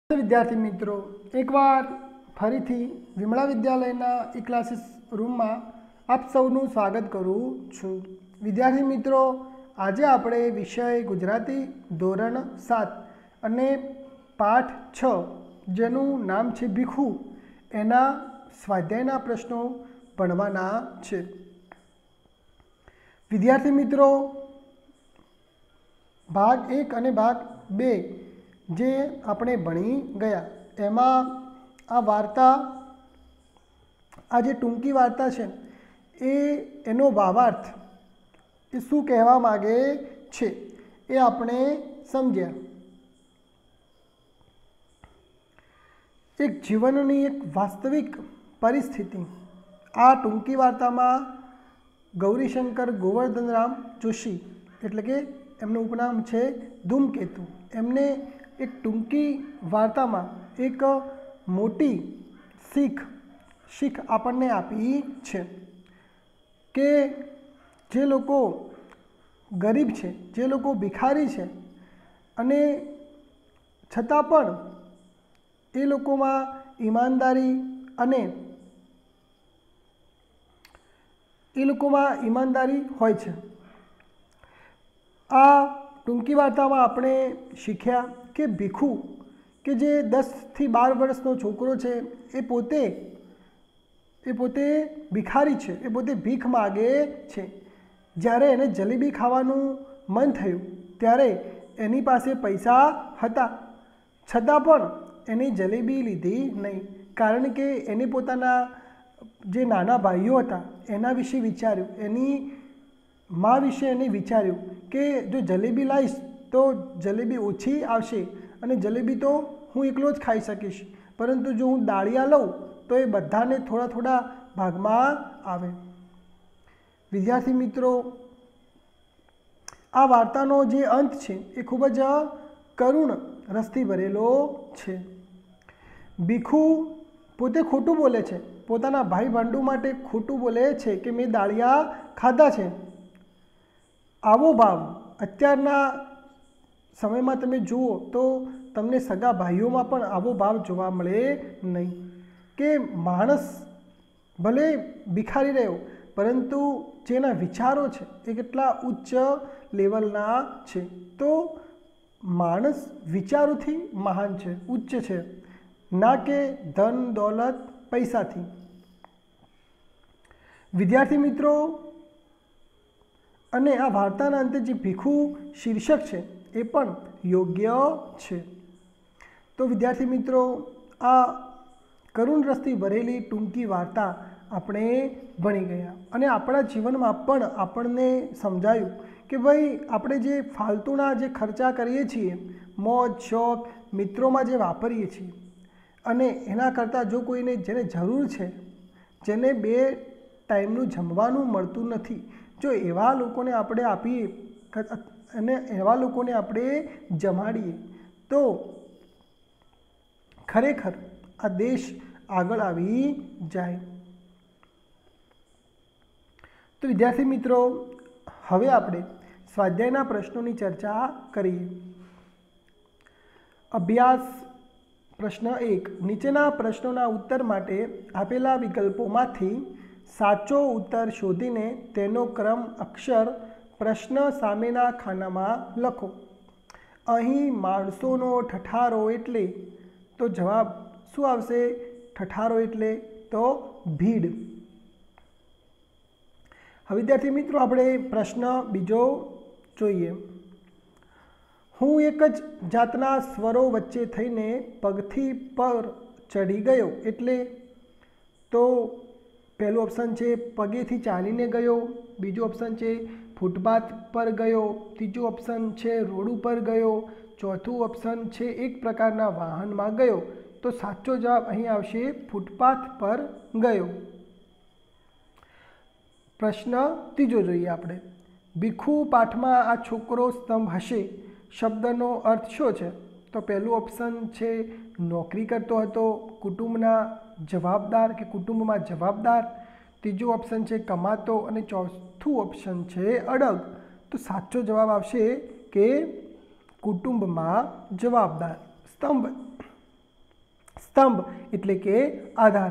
विद्यार्थी मित्रों, एक बार फरीथी विमला विद्यालयना ई क्लासेस रूम में आप सौनु स्वागत करूँ छूँ। विद्यार्थी मित्रों, आज आपणे विषय गुजराती धोरण 7 अने पाठ 6 जेनु नाम छे भीखू एना स्वाध्यायना प्रश्नों भणवाना छे। विद्यार्थी मित्रों, भाग 1 अने भाग 2 जे आपणे भणी गया एमां आ वार्ता, आ जे टूंकी वार्ता छे एनो भावार्थ ए शुं कहेवा मागे छे ए आपणे समझ्या। एक जीवननी एक वास्तविक परिस्थिति आ टूंकी वार्तामां गौरीशंकर गोवर्धनराम जोशी एटले के एमनुं उपनाम छे धूमकेतु, एमने एक टूंकी वार्ता में एक मोटी शीख आपने आपी है कि जे लोको गरीब है, जे लोको भिखारी है अने छतां पण ए लोकोमां ईमानदारी अने ए लोकोमां ईमानदारी होय छे। आ टूंकी वार्ता में आपणे शीख्या कि भीखू के जे 10 થી 12 वर्षनो छोकरो छे ए पोते भिखारी छे, ए पोते भीख मागे छे। ज्यारे एने जलेबी खावानुं मन थयुं त्यारे एनी पासे पैसा हता, छतां पण एने जलेबी लीधी नहीं, कारण के एने पोताना जे नाना भाईओ हता एना विषे विचार्युं, एनी माँ विषे एने विचार्युं कि जो जलेबी लाईश तो जलेबी ओछी आवशे अने जलेबी तो हूँ एकलो ज खाई सकीश, परंतु जो हूँ दाळिया लऊँ तो ये बधाने थोड़ा थोड़ा भाग में आवे। विद्यार्थी मित्रों, आ वार्तानो जे अंत छे ए खूब ज करुण रसथी भरेलो छे। भीखू पोते खोटुं बोले छे, पोताना भाई भांडू माटे खोटुं बोले छे कि मैं दाळिया खाधा छे। आवो भाव अत्यारना समय में तमे जुओ तो तमने सगा भाईओ में पण आवो भाव जोवा मळे नहीं कि माणस भले भिखारी रह्यो परंतु जेना विचारो छे ए केटला उच्च लेवलना छे। तो माणस विचारोथी महान छे, उच्च छे, ना के धन दौलत पैसा थी। विद्यार्थी मित्रों, अने आ वार्ताना अंते जे भीखू शीर्षक छे ए पण योग्य छे। तो विद्यार्थी मित्रों, आ करुण रसथी भरेली टूंकी वार्ता आपणे भणी गया अने आपणा जीवनमां पण आपणने समजायुं कि भाई आपणे जे फालतूना जे खर्चा करीए छीए, मौज शौक मित्रों में जे वापरीए छीए अने एना करता जो कोईने जेने जरूर छे, जेने 2 टाइमनुं जमवानुं मळतुं नथी, जो एवा लोकोने आपणे आपीए अने एवा लोकोने आपणे जमाड़ीए तो खरेखर आ देश आगळ आवी जाय। तो विद्यार्थी मित्रों, हवे आपणे स्वाध्यायना प्रश्नों की चर्चा करीए। अभ्यास प्रश्न 1, नीचेना प्रश्नों उत्तर माटे आपेला विकल्पोमांथी साचो उत्तर शोधीने तेनो क्रम अक्षर प्रश्न सामेना खानामां लखो। अहीं माणसोनो ठठारो एटले तो जवाब शुं आवशे? ठठारो एटले तो भीड़। हवे विद्यार्थी मित्रों, आपणे प्रश्न बीजो जोईए। हूँ एक ज जातना स्वरो वच्चे थईने पगथी पर चढ़ी गयो एटले तो पहलू ऑप्शन है पगेथी चालीने गयो, बीजो ऑप्शन है फूटपाथ पर गयो, तीजो ऑप्शन है रोड पर गयो, चौथुं ऑप्शन है एक प्रकारना वाहन में गयो। तो साचो जवाब अहीं आवशे फूटपाथ पर गयो। प्रश्न तीजो जोईए आपणे। भीखू पाठमां आ छोकरो स्तंभ हशे शब्दनो अर्थ शो छे? तो पहलू ऑप्शन है नौकरी करतो हतो, कुटुंबना जवाबदार के कुटुंब में जवाबदार, तीजो ऑप्शन है कमातो और चौथुं ऑप्शन है अडग। तो साचो जवाब आवशे कि कुटुंब में जवाबदार। स्तंभ સ્તંભ એટલે કે આધાર।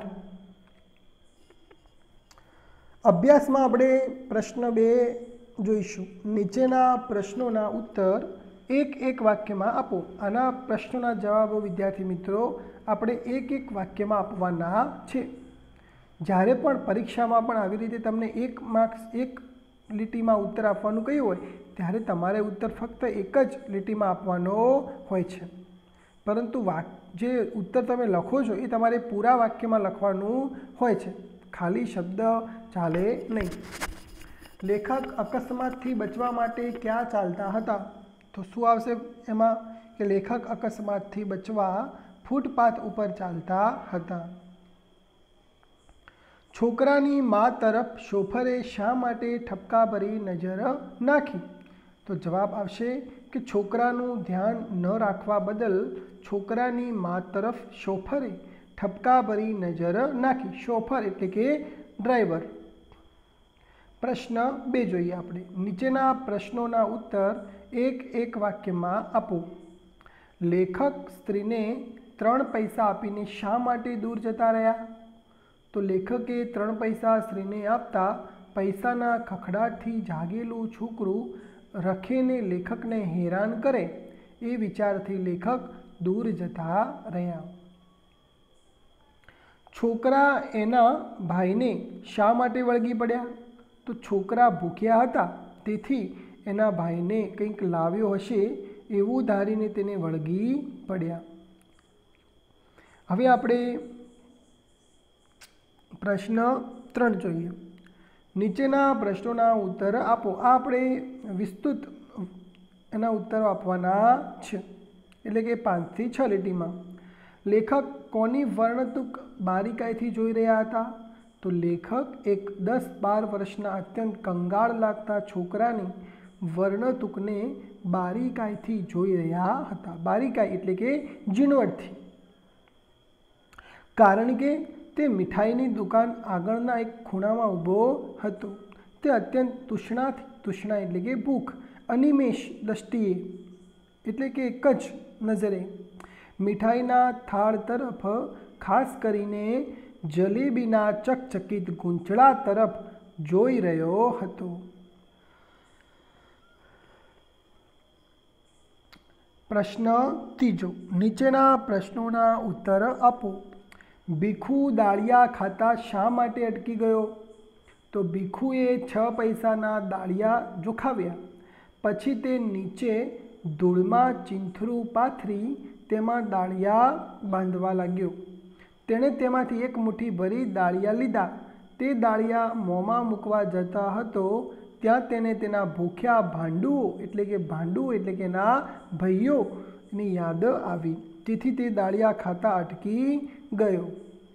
અભ્યાસમાં આપણે પ્રશ્ન 2 જોઈશું। નીચેના પ્રશ્નોના ઉત્તર એક વાક્યમાં આપો। આના પ્રશ્નોના જવાબો વિદ્યાર્થી મિત્રો આપણે એક વાક્યમાં આપવાના છે। જ્યારે પણ પરીક્ષામાં પણ આવી રીતે તમને 1 માર્ક્સ 1 લીટીમાં ઉત્તર આપવાનું કહ્યું હોય ત્યારે તમારે ઉત્તર ફક્ત એક જ લીટીમાં આપવાનો હોય છે, પરંતુ જે ઉત્તર તમે લખો છો એ તમારે પૂરા વાક્યમાં લખવાનું હોય છે, ખાલી શબ્દ ચાલે નહીં। લેખક અકસ્માતથી બચવા માટે ક્યાં ચાલતા હતા? તો શું આવશે એમાં કે લેખક અકસ્માતથી બચવા ફૂટપાથ ઉપર ચાલતા હતા। છોકરાની મા તરફ શોફરે શા માટે ઠપકા ભરી નજર નાખી? તો જવાબ આવશે કે છોકરાનું ધ્યાન ન રાખવા બદલ છોકરાની મા તરફ શોફરે ઠપકા ભરી નજર નાખી। શોફર એટલે કે ડ્રાઈવર। પ્રશ્ન 2 જોઈએ આપણે। નીચેના પ્રશ્નોના ઉત્તર એક વાક્યમાં આપો। લેખક સ્ત્રીને 3 પૈસા આપીને શા માટે દૂર જતા રહ્યા? તો લેખકે 3 પૈસા સ્ત્રીને આપતા પૈસાના ખખડાટથી જાગેલું છોકરું રખેને લેખકને હેરાન કરે એ વિચારથી લેખક દૂર જતા રહ્યા। છોકરા એના ભાઈને શા માટે વળગી પડ્યા? તો છોકરા ભૂખ્યા હતા તેથી એના ભાઈને કંઈક લાવ્યો હશે એવું ધારીને તેને વળગી પડ્યા। હવે આપણે પ્રશ્ન 3 જોઈએ। નીચેના પ્રશ્નોના ઉત્તર આપો। આ આપણે વિસ્તૃત એના ઉત્તરો આપવાના છે, એટલે કે 5 થી 6 લીટીમાં। લેખક કોની વર્ણતુક બારીકાઈથી જોઈ રહ્યા હતા? તો લેખક એક 10-12 વર્ષના અત્યંત કંગાળ લાગતા છોકરાની વર્ણતુકને બારીકાઈથી જોઈ રહ્યા હતા। બારીકાઈ એટલે કે ઝીણવટથી, કારણ કે તે મીઠાઈની દુકાન આગળના એક ખૂણામાં ઊભો હતો। તે અત્યંત તૃષ્ણા એટલે કે ભૂખ, અનિમેષ દ્રષ્ટિએ એટલે કે એક જ નજરે મીઠાઈના થાળ તરફ, ખાસ કરીને જલેબીના ચકચકિત ગૂંચળા તરફ જોઈ રહ્યો હતો। પ્રશ્ન 3 નીચેના પ્રશ્નોના ઉત્તર આપો। ભીખુ દાળિયા ખાતા શા માટે અટકી ગયો? તો ભીખુએ 6 પૈસાના દાળિયા જોખાવ્યા, પછી તે નીચે ધૂળમાં ચીંથરું પાથરી તેમાં દાળિયા બાંધવા લાગ્યો। તેણે તેમાંથી એક મુઠ્ઠી ભરી દાળિયા લીધા। તે દાળિયા મોંમાં મૂકવા જતા હતો ત્યાં તેને તેના ભૂખ્યા ભાંડુઓ એટલે કે એના ભાઈઓની યાદ આવી, તેથી તે દાળિયા ખાતા અટકી ગયો।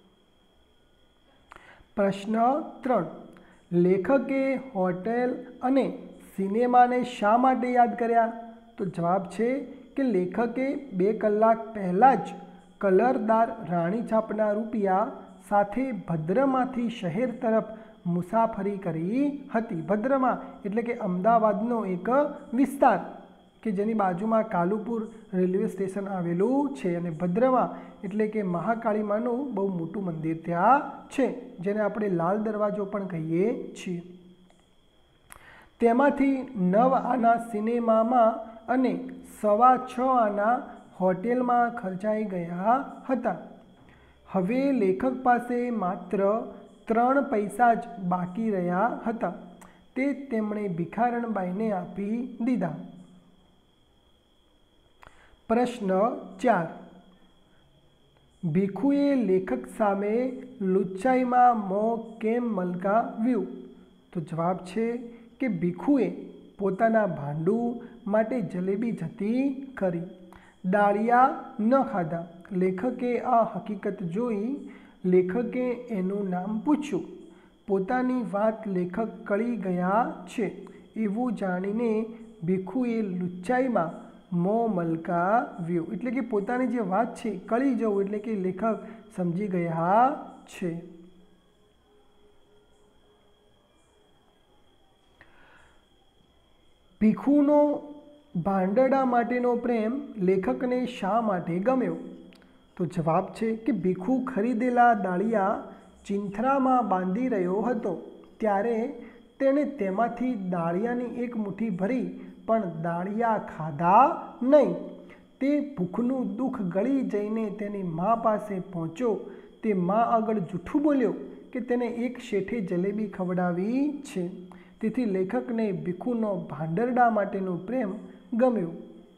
પ્રશ્ન 3 લેખકે હોટેલ અને સિનેમાને શા માટે યાદ કર્યા? તો જવાબ છે કે લેખકે 2 કલાક પહેલાં જ કલરદાર રાણી છાપના રૂપિયા સાથે ભદ્રમાંથી શહેર તરફ મુસાફરી કરી હતી। ભદ્રમાં એટલે કે અમદાવાદનો એક વિસ્તાર કે જેની બાજુમાં કાલુપુર રેલવે સ્ટેશન આવેલું છે, અને ભદ્રમાં એટલે કે મહાકાળીમાનું બહુ મોટું મંદિર ત્યાં છે, જેને આપણે લાલ દરવાજો પણ કહીએ છીએ। તેમાંથી 9 આના સિનેમામાં અને 6.25 આના હોટેલમાં ખર્ચાઈ ગયા હતા। હવે લેખક પાસે માત્ર 3 પૈસા જ બાકી રહ્યા હતા, તે તેમણે ભિખારણબાઈને આપી દીધા। પ્રશ્ન 4 ભીખુએ લેખક સામે લુચ્ચાઈમાં મોં કેમ મલકાવ્યું? તો જવાબ છે કે ભીખુએ પોતાના ભાંડુ માટે જલેબી જતી કરી, દાળિયા ન ખાધા। લેખકે આ હકીકત જોઈ લેખકે એનું નામ પૂછ્યું। પોતાની વાત લેખક કળી ગયા છે એવું જાણીને ભીખુએ લુચ્ચાઈમાં મોં મલકાવ્યું, એટલે કે પોતાની જે વાત છે કળી જવું એટલે કે લેખક સમજી ગયા છે। ભીખુનો ભાંડડા માટેનો પ્રેમ લેખકને શા માટે ગમ્યો? તો તો જવાબ છે કે ભીખુ ખરીદેલા દાળિયા ચિંથરામાં બાંધી રહ્યો હતો ત્યારે તેણે તેમાંથી દાળિયાની એક મુઠ્ઠી ભરી પણ દાળિયા ખાધા નહીં. તે ભૂખનું દુઃખ ગળી જઈને તેની મા પાસે પહોંચ્યો. તે મા આગળ જૂઠું બોલ્યો કે તેને એક શેઠે જલેબી ખવડાવી છે. તેથી લેખકને ભીખુનો ભાંડરડા માટેનો પ્રેમ ગમ્યો.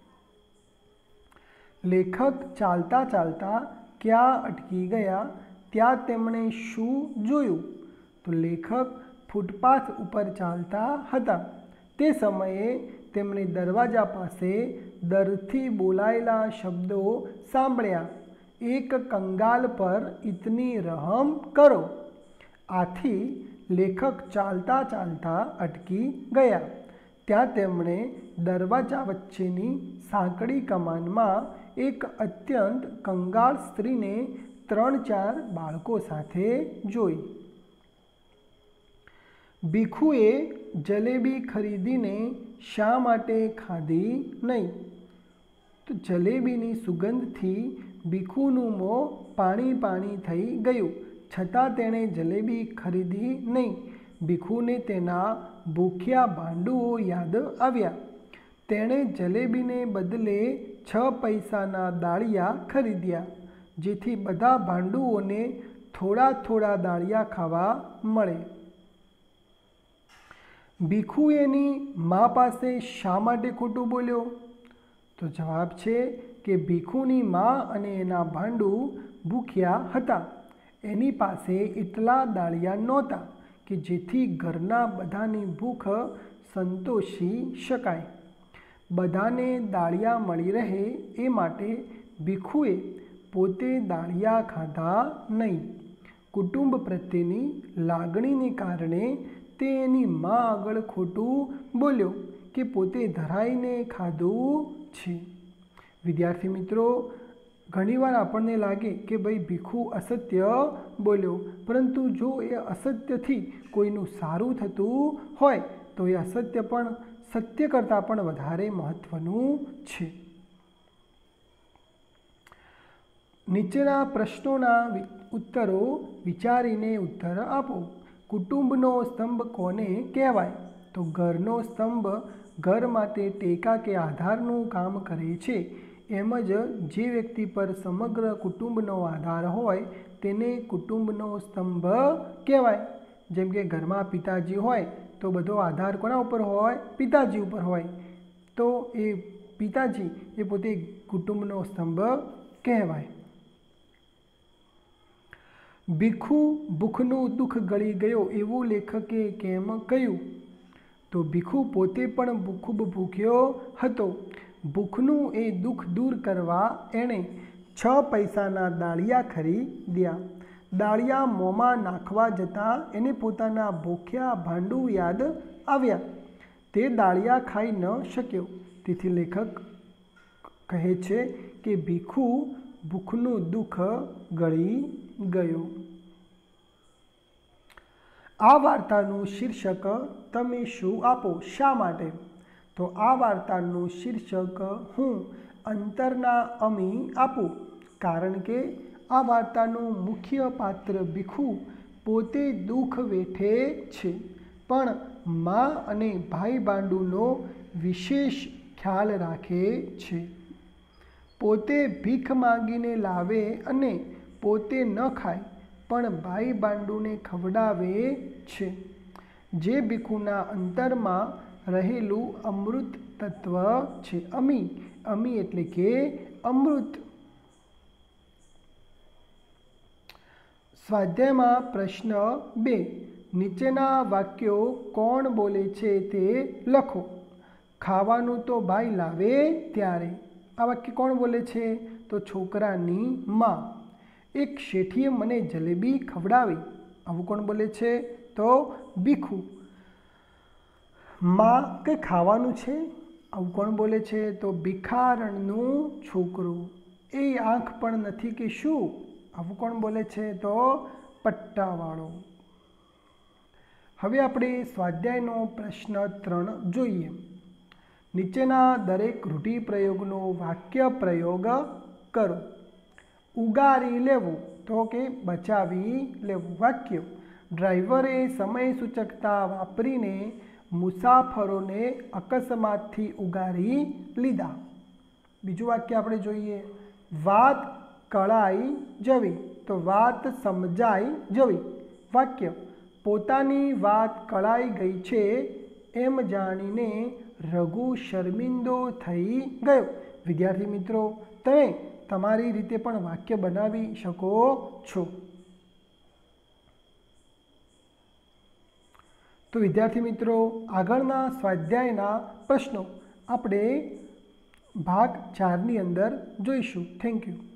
લેખક ચાલતા ચાલતા ક્યાં અટકી ગયા ત્યાં તેમણે શું જોયું? તો લેખક ફૂટપાથ ઉપર ચાલતા હતા. તે સમયે તેમણે દરવાજા પાસે દરથી બોલાયેલા શબ્દો સાંભળ્યા. એક કંગાલ પર ઇતની રહમ કરો. આથી લેખક ચાલતા ચાલતા અટકી ગયા. ત્યાં તેમણે દરવાજા વચ્ચેની સાંકડી કમાનમાં એક અત્યંત કંગાળ સ્ત્રીને 3-4 બાળકો સાથે જોઈ. ભીખુએ જલેબી ખરીદીને શા માટે ખાધી નહીં? તો જલેબીની સુગંધથી ભીખુનું મોં પાણી પાણી થઈ ગયું. છતાં તેણે જલેબી ખરીદી નહીં. ભીખુને તેના ભૂખ્યા ભાંડુઓ યાદ આવ્યા. તેણે જલેબીને બદલે 6 પૈસાના દાળિયા ખરીદ્યા, જેથી બધા ભાંડુઓને થોડા થોડા દાળિયા ખાવા મળે. ભીખુ એની મા પાસે શા માટે ખોટું બોલ્યો? તો જવાબ છે કે ભીખુની મા અને એના ભાંડુ ભૂખ્યા હતા. એની પાસે એટલા દાળિયા નહોતા કે જેથી ઘરના બધાની ભૂખ સંતોષી શકાય. બધાને દાળિયા મળી રહે એ માટે ભીખુએ પોતે દાળિયા ખાધા નહીં. કુટુંબ પ્રત્યેની લાગણીને કારણે તે એની મા આગળ ખોટું બોલ્યો કે પોતે ધરાઈને ખાધું છે. વિદ્યાર્થી મિત્રો, ઘણીવાર આપણને લાગે કે ભાઈ ભીખુ અસત્ય બોલ્યો, પરંતુ જો એ અસત્યથી કોઈનું સારું થતું હોય તો એ અસત્ય પણ સત્ય કરતાં પણ વધારે મહત્ત્વનું છે. નીચેના પ્રશ્નોના ઉત્તરો વિચારીને ઉત્તર આપો. કુટુંબનો સ્તંભ કોને કહેવાય? તો ઘરનો સ્તંભ ઘર માટે ટેકા કે આધારનું કામ કરે છે. એમ જ જે વ્યક્તિ પર સમગ્ર કુટુંબનો આધાર હોય તેને કુટુંબનો સ્તંભ કહેવાય. જેમ કે ઘરમાં પિતાજી હોય તો બધો આધાર કોના ઉપર હોય? પિતાજી ઉપર હોય. તો એ પિતાજી એ પોતે કુટુંબનો સ્તંભ કહેવાય. ભીખુ ભૂખનું દુઃખ ગળી ગયો એવું લેખકે કેમ કહ્યું? તો ભીખુ પોતે પણ ખૂબ ભૂખ્યો હતો. ભૂખનું એ દુઃખ દૂર કરવા એણે 6 પૈસાના દાળિયા ખરીદ્યા. દાળિયા મોંમાં નાખવા જતાં એને પોતાના ભૂખ્યા ભાંડુ યાદ આવ્યા. તે દાળિયા ખાઈ ન શક્યો. તેથી લેખક કહે છે કે ભીખુ ભૂખનું દુઃખ ગળી ગયો. આ વાર્તાનું શીર્ષક તમે શું આપો? શા માટે? તો આ વાર્તાનું શીર્ષક હું અંતરના અમી આપું, કારણ કે આ વાર્તાનું મુખ્ય પાત્ર ભીખુ પોતે દુઃખ વેઠે છે, પણ મા અને ભાઈ બાંડુનો વિશેષ ખ્યાલ રાખે છે. પોતે ભીખ માંગીને લાવે અને પોતે ન ખાય પણ ભાઈ બાંડુને ખવડાવે છે. જે ભીખુના અંતરમાં રહેલું અમૃત તત્વ છે. અમી, અમી એટલે કે અમૃત. સ્વાધ્યાયમાં પ્રશ્ન 2. નીચેના વાક્યો કોણ બોલે છે તે લખો. ખાવાનું તો ભાઈ લાવે ત્યારે. આ વાક્ય કોણ બોલે છે? તો છોકરાની મા. એક શેઠીએ મને જલેબી ખવડાવી. આવું કોણ બોલે છે? તો ભીખુ. માં કંઈ ખાવાનું છે? આવું કોણ બોલે છે? તો ભિખારણનું છોકરું. એ આંખ પણ નથી કે શું? આવું કોણ બોલે છે? તો પટ્ટાવાળો. હવે આપણે સ્વાધ્યાયનો પ્રશ્ન 3 જોઈએ. નીચેના દરેક રૂઢિપ્રયોગનો વાક્ય પ્રયોગ કરો. ઉગારી લેવું તો કે બચાવી લેવું. વાક્ય ડ્રાઈવરે સમય સૂચકતા વાપરીને મુસાફરોને અકસ્માતથી ઉગારી લીધા. બીજું વાક્ય આપણે જોઈએ. વાત કળાઈ જવી તો વાત સમજાઈ જવી. વાક્ય પોતાની વાત કળાઈ ગઈ છે એમ જાણીને રઘુ શર્મિંદો થઈ ગયો. વિદ્યાર્થી મિત્રો, તમે તમારી રીતે પણ વાક્ય બનાવી શકો છો. તો વિદ્યાર્થી મિત્રો, આગળના સ્વાધ્યાયના પ્રશ્નો આપણે ભાગ 4ની અંદર જોઈશું. Thank you.